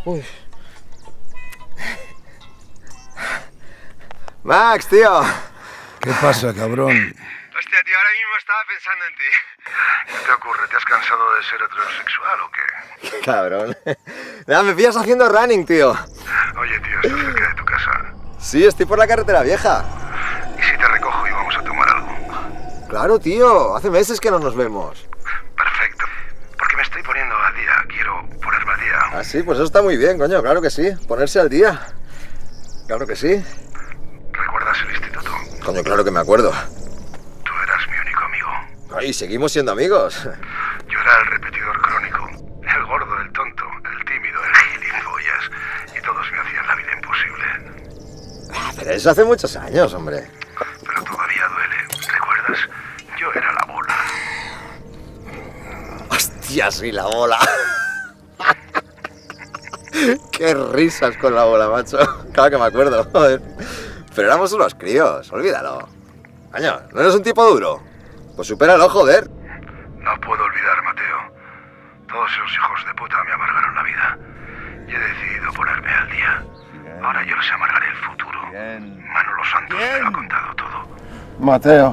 Uy. Max, tío. ¿Qué pasa, cabrón? Hostia, tío, ahora mismo estaba pensando en ti. ¿Qué te ocurre? ¿Te has cansado de ser heterosexual o qué? Qué cabrón. Nada, me pillas haciendo running, tío. Oye, tío, ¿estás cerca de tu casa? Sí, estoy por la carretera vieja. ¿Y si te recojo y vamos a tomar algo? Claro, tío. Hace meses que no nos vemos. Perfecto. Porque me estoy poniendo al día. Quiero ponerme al día. Ah, sí, pues eso está muy bien, coño. Claro que sí. Ponerse al día. Claro que sí. ¿Recuerdas el instituto? Coño, claro que me acuerdo. Tú eras mi único amigo. Ay, seguimos siendo amigos. Yo era el repetidor crónico. El gordo, el tonto, el tímido, el gilipollas. Y todos me hacían la vida imposible. Pero eso hace muchos años, hombre. Pero todavía duele. ¿Recuerdas? Yo era la bola. Hostia, sí, la bola. Qué risas con la bola, macho. Claro que me acuerdo, joder. Pero éramos unos críos, olvídalo. Coño, ¿no eres un tipo duro? Pues supéralo, joder. No puedo olvidar, Mateo. Todos esos hijos de puta me amargaron la vida. Y he decidido ponerme al día. Ahora yo les amargaré el futuro. Manolo Santos me lo ha contado todo. Mateo.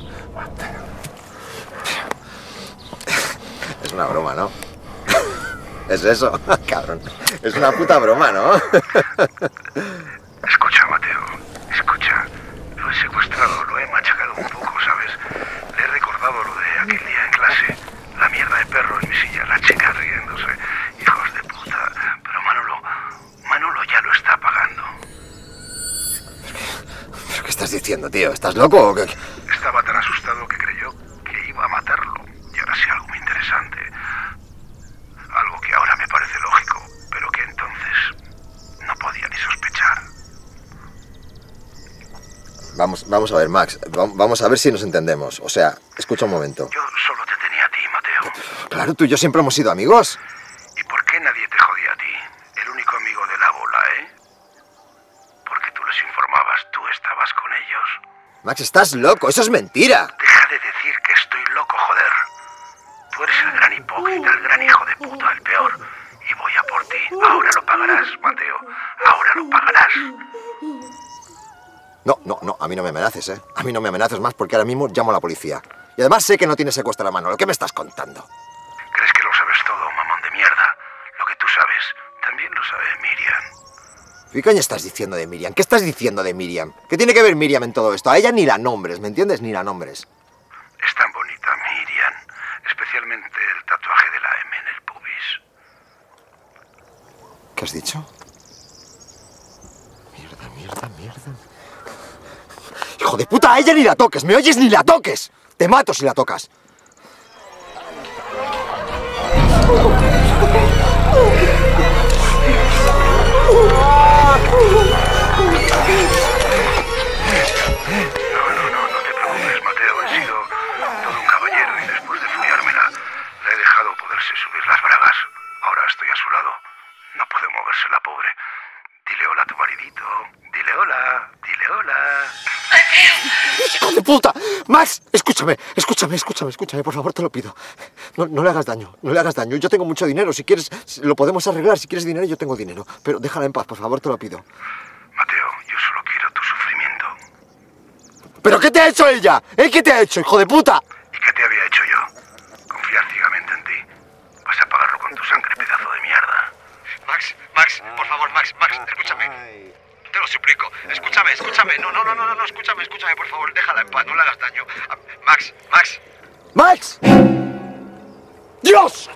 Es una broma, ¿no? Es eso, cabrón. Es una puta broma, ¿no? Escucha, Mateo. Escucha. Lo he secuestrado, lo he machacado un poco, ¿sabes? Le he recordado lo de aquel día en clase. La mierda de perro en mi silla, la chica riéndose. Hijos de puta. Pero Manolo ya lo está pagando. ¿Pero qué estás diciendo, tío? ¿Estás loco o qué? Estaba tan asustado que creyó que iba a matarlo. Y ahora sí algo muy interesante. Algo que ahora me parece lógico, pero que entonces no podía ni sospechar. Vamos a ver, Max. Vamos a ver si nos entendemos. O sea, escucha un momento. Yo solo te tenía a ti, Mateo. Claro, tú y yo siempre hemos sido amigos. ¿Y por qué nadie te jodía a ti? El único amigo de la bola, ¿eh? Porque tú les informabas, tú estabas con ellos. Max, estás loco. Eso es mentira. Deja de decir que estoy loco, joder. Tú eres el gran hipócrita, el gran hijo de puta, el peor. Y voy a por ti. Ahora lo pagarás, Mateo. Ahora lo pagarás. No, a mí no me amenaces, ¿eh? A mí no me amenaces más porque ahora mismo llamo a la policía. Y además sé que no tienes secuestro a la mano. ¿Lo que me estás contando? ¿Crees que lo sabes todo, mamón de mierda? Lo que tú sabes, también lo sabe Miriam. ¿Qué coño estás diciendo de Miriam? ¿Qué estás diciendo de Miriam? ¿Qué tiene que ver Miriam en todo esto? A ella ni la nombres, ¿me entiendes? Ni la nombres. Es tan bonita, Miriam. Especialmente el tatuaje de la M en el pubis. ¿Qué has dicho? Mierda. ¡Hijo de puta! ¡A ella ni la toques! ¿Me oyes? ¡Ni la toques! ¡Te mato si la tocas! No te preocupes, Mateo. He sido todo un caballero y después de follármela, le he dejado poderse subir las bragas. Ahora estoy a su lado. No puede moverse la pobre. Dile hola a tu maridito. Dile hola. ¡Hijo de puta! ¡Max! Escúchame, por favor, te lo pido. No le hagas daño, Yo tengo mucho dinero, si quieres, lo podemos arreglar. Si quieres dinero, yo tengo dinero. Pero déjala en paz, por favor, te lo pido. Mateo, yo solo quiero tu sufrimiento. ¿Pero qué te ha hecho ella? ¿Qué te ha hecho, hijo de puta? ¿Y qué te había hecho yo? Confiar ciegamente en ti. Vas a pagarlo con tu sangre, pedazo de mierda. Max, por favor, Max, escúchame. Te lo suplico. Escúchame. No, escúchame, por favor. Déjala en paz, no le hagas daño. ¡Max! ¡Dios!